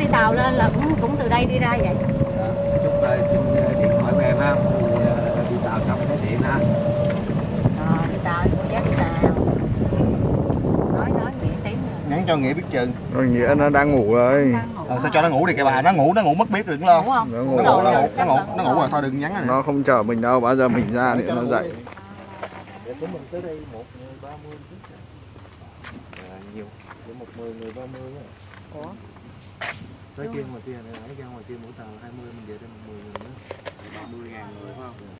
đi tàu lên là cũng từ đây đi ra vậy. Chút xin điện thoại của em ha, đi tàu xong cái điện ha. Đi tàu mua vé đi tàu. Nói Nghĩa tiếng rồi. Nhắn cho Nghĩa biết chừng. Rồi Nghĩa nó đang ngủ rồi. Sao cho nó ngủ đi kìa bà, nó ngủ mất biết đừng lo. Ngủ không? Nó ngủ rồi thôi đừng nhắn nữa. Nó không chờ mình đâu, bao giờ mình ra thì nó dậy. Của mình tới đây 1 người 30 phút. Nhiều, để 1 người 30 á. Ủa? Tới kia ngoài kia này, nãy ra ngoài kia mỗi tàu 20 mình về đây 10 người nữa. 30.000 người phải không?